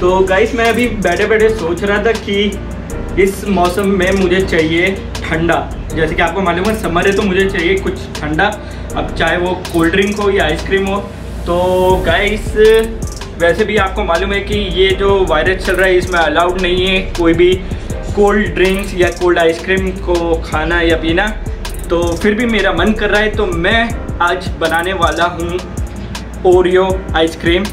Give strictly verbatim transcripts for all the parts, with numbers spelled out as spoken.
तो गाइस मैं अभी बैठे बैठे सोच रहा था कि इस मौसम में मुझे चाहिए ठंडा। जैसे कि आपको मालूम है समर है तो मुझे चाहिए कुछ ठंडा, अब चाहे वो कोल्ड ड्रिंक हो या आइसक्रीम हो। तो गाइस वैसे भी आपको मालूम है कि ये जो वायरस चल रहा है इसमें अलाउड नहीं है कोई भी कोल्ड ड्रिंक्स या कोल्ड आइसक्रीम को खाना या पीना। तो फिर भी मेरा मन कर रहा है तो मैं आज बनाने वाला हूँ ओरियो आइसक्रीम।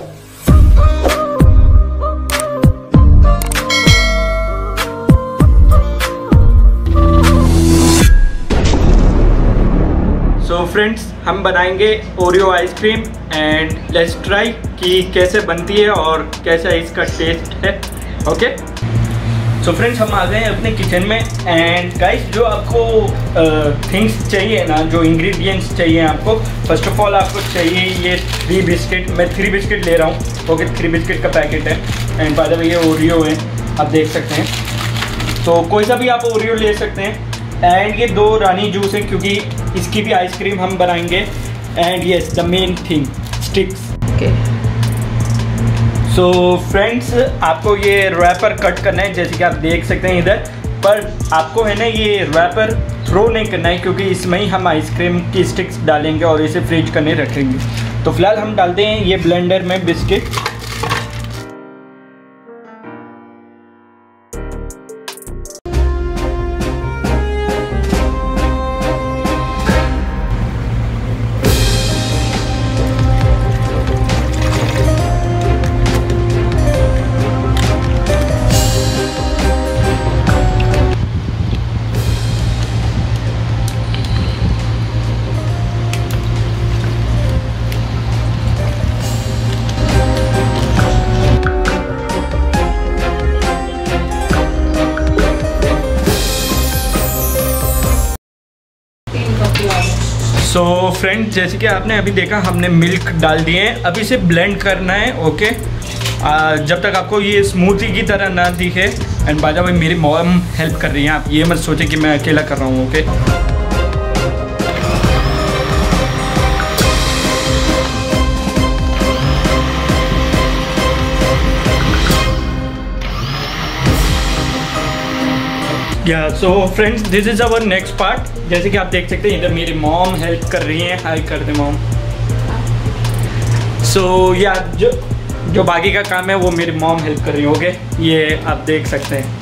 सो फ्रेंड्स हम बनाएंगे Oreo ice cream and let's try कि कैसे बनती है और कैसा इसका टेस्ट है। ओके सो फ्रेंड्स हम आ गए हैं अपने किचन में एंड गाइस जो आपको थिंग्स uh, चाहिए ना, जो इंग्रेडिएंट्स चाहिए आपको, फर्स्ट ऑफ ऑल आपको चाहिए ये थ्री बिस्किट। मैं थ्री बिस्किट ले रहा हूँ। ओके थ्री बिस्किट का पैकेट है एंड बाय द वे ये ओरियो है, आप देख सकते हैं। तो कोई सा भी आप ओरियो ले सकते हैं। एंड ये दो रानी जूस है क्योंकि इसकी भी आइसक्रीम हम बनाएंगे। And yes the main thing sticks. Okay so friends आपको ये रैपर कट करना है जैसे कि आप देख सकते हैं इधर, पर आपको है ना ये रैपर थ्रो नहीं करना है क्योंकि इसमें ही हम आइसक्रीम की स्टिक्स डालेंगे और इसे फ्रीज करने रखेंगे। तो फिलहाल हम डालते हैं ये ब्लेंडर में बिस्किट। सो so, फ्रेंड्स जैसे कि आपने अभी देखा हमने मिल्क डाल दिए हैं, अब इसे ब्लेंड करना है। ओके आ, जब तक आपको ये स्मूथी की तरह ना दिखे। एंड बाय द वे मेरी मॉम हेल्प कर रही हैं, आप ये मत सोचे कि मैं अकेला कर रहा हूँ। ओके या so friends this is our next part. जैसे कि आप देख सकते हैं इधर मेरी मॉम हेल्प कर रही हैं। हाय कर दे मॉम। सो या जो जो बाकी का काम है वो मेरी मॉम हेल्प कर रही है। ओके ये आप देख सकते हैं।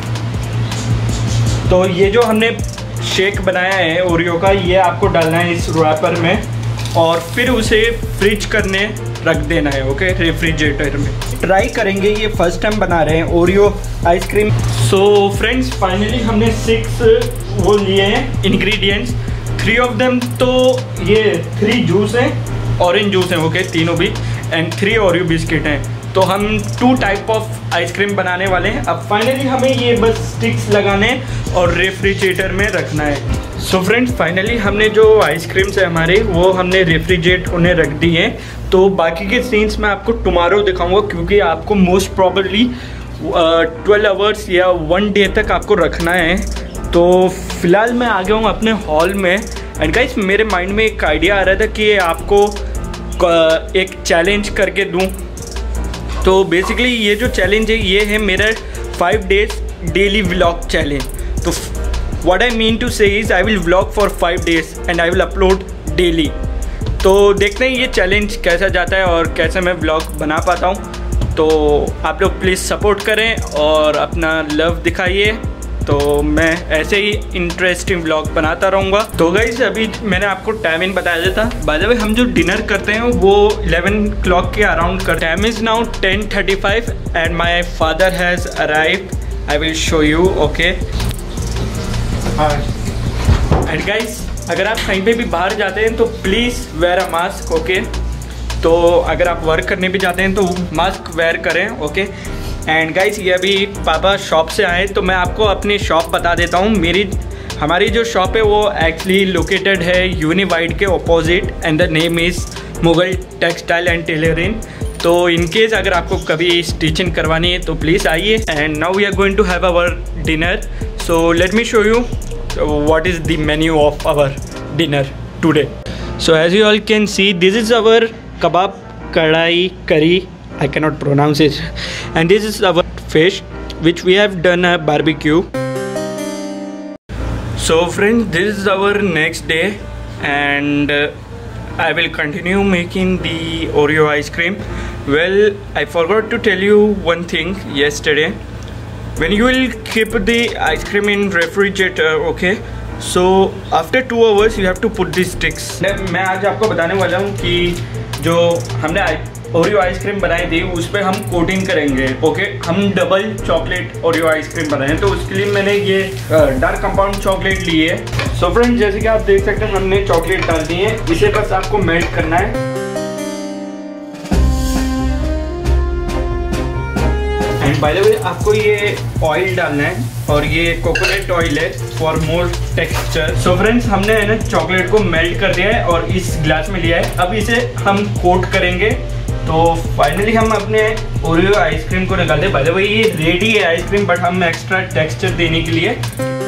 तो ये जो हमने शेक बनाया है ओरियो का, ये आपको डालना है इस रैपर में और फिर उसे फ्रिज करने रख देना है। ओके रेफ्रिजरेटर में। ट्राई करेंगे, ये फर्स्ट टाइम बना रहे हैं Oreo ice cream. So friends finally हमने सिक्स वो लिए हैं इंग्रेडिएंट्स। थ्री ऑफ देम तो ये थ्री जूस हैं, ऑरेंज जूस हैं। ओके तीनों भी। एंड थ्री ओरियो बिस्किट हैं। तो हम टू टाइप ऑफ आइसक्रीम बनाने वाले हैं। अब फाइनली हमें ये बस स्टिक्स लगाने और रेफ्रिजरेटर में रखना है। सो फ्रेंड्स फाइनली हमने जो आइसक्रीम्स है हमारे वो हमने रेफ्रिजरेट होने रख दी हैं। तो बाकी के सीन्स मैं आपको टुमारो दिखाऊंगा क्योंकि आपको मोस्ट प्रॉबली ट्वेल्व आवर्स या वन डे तक आपको रखना है। तो फिलहाल मैं आ गया हूँ अपने हॉल में। एंड गाइस मेरे माइंड में एक आइडिया आ रहा था कि आपको एक चैलेंज करके दूँ। तो बेसिकली ये जो चैलेंज है ये है मेरा five days daily vlog challenge. तो what I mean to say is I will vlog for five days and I will upload daily. तो देखते हैं ये चैलेंज कैसा जाता है और कैसे मैं व्लॉग बना पाता हूँ। तो आप लोग प्लीज़ सपोर्ट करें और अपना लव दिखाइए, तो मैं ऐसे ही इंटरेस्टिंग व्लॉग बनाता रहूँगा। तो गाइस अभी मैंने आपको टाइमिंग बताया था। बाय द वे हम जो डिनर करते हैं वो इलेवन क्लॉक के अराउंड करते हैं। Time is now ten thirty five and my father has arrived. I will show you. Okay and guys अगर आप कहीं पे भी बाहर जाते हैं तो please wear a mask. Okay तो अगर आप वर्क करने भी जाते हैं तो मास्क वेयर करें। ओके एंड गाइस ये अभी पापा शॉप से आए तो मैं आपको अपनी शॉप बता देता हूँ। मेरी हमारी जो शॉप है वो एक्चुअली लोकेटेड है यूनिवाइड के opposite and the name is Mughal textile and tailoring. तो इन केस अगर आपको कभी स्टिचिंग करवानी है तो प्लीज़ आइए। And now we are going to have our dinner. So let me show you what is the menu of our dinner today. So as you all can see, this is our kebab kadai curry I cannot pronounce it. And this is our fish which we have done a barbecue. So friends, this is our next day, and uh, I will continue making the Oreo ice cream. Well, I forgot to tell you one thing yesterday. When you will keep the ice cream in refrigerator, okay, so after two hours you have to put these sticks. मैं आज आपको बताने वाला हूँ कि जो हमने Oreo ice cream बनाई थी उस पर हम कोटिंग करेंगे, ओके। हम डबल चॉकलेट ओरियो आइसक्रीम बनाए हैं, तो उसके लिए मैंने ये डार्क कंपाउंड चॉकलेट ली है। सो फ्रेंड्स, जैसे कि आप देख सकते हैं हमने चॉकलेट डाल दी है, इसे बस आपको मेल्ट करना है। एंड बाय द वे आपको ये ऑयल डालना है, और ये कोकोनट ऑयल है for more texture. So friends, हमने है ना चॉकलेट को मेल्ट कर दिया है और इस ग्लास में लिया है। अब इसे हम कोट करेंगे, तो फाइनली हम अपने ओरियो आइसक्रीम को निकालते हैं। बाय द वे ये रेडी है आइसक्रीम, बट हम एक्स्ट्रा टेक्सचर देने के लिए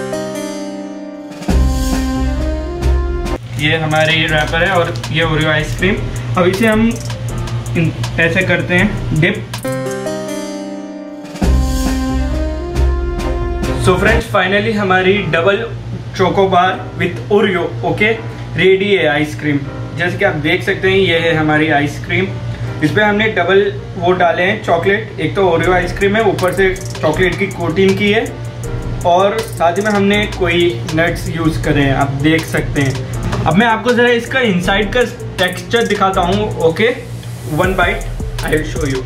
ये हमारे रैपर है और ये ओरियो आइसक्रीम। अब इसे हम ऐसे करते हैं डिप। सो फ्रेंड्स, फाइनली हमारी double chocobar with Oreo okay ready है आइसक्रीम। जैसे कि आप देख सकते हैं ये है हमारी आइसक्रीम। इस पे हमने डबल वो डाले हैं चॉकलेट, एक तो ओरियो आइसक्रीम है, ऊपर से चॉकलेट की कोटिंग की है, और साथ ही में हमने कोई नट्स यूज करे हैं, आप देख सकते हैं। अब मैं आपको जरा इसका इनसाइड का टेक्सचर दिखाता हूँ, okay. One bite I will show you.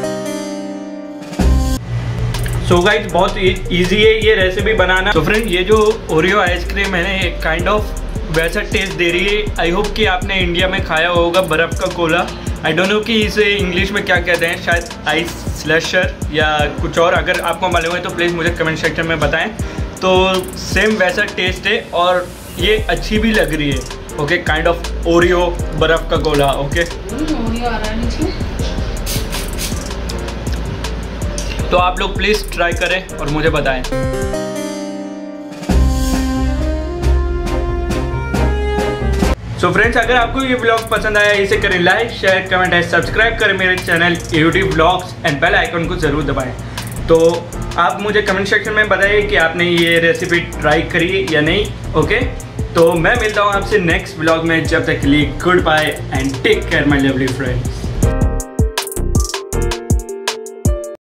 So guys, बहुत इजी है ये रेसिपी बनाना। तो फ्रेंड, ये जो ओरियो आइसक्रीम है ना, ये काइंड ऑफ वैसा टेस्ट दे रही है। आई होप कि आपने इंडिया में खाया होगा बर्फ़ का कोला। आई डोंट नो कि इसे इंग्लिश में क्या कहते हैं, शायद आइस स्लशर या कुछ और। अगर आपको मालूम है तो प्लीज़ मुझे कमेंट सेक्शन में बताएं। तो सेम वैसा टेस्ट है और ये अच्छी भी लग रही है, ओके। काइंड ऑफ ओरियो बर्फ़ का कोला, ओके। तो आप लोग प्लीज़ ट्राई करें और मुझे बताएं। सो फ्रेंड्स, अगर आपको ये ब्लॉग पसंद आया, इसे करें like, share, comment and subscribe करें मेरे channel YouTube blogs and bell icon को ज़रूर दबाएं। तो आप मुझे कमेंट सेक्शन में बताइए कि आपने ये रेसिपी ट्राई करी या नहीं, ओके। तो मैं मिलता हूँ आपसे नेक्स्ट ब्लॉग में। जब तक के लिए good bye and take care my lovely friends.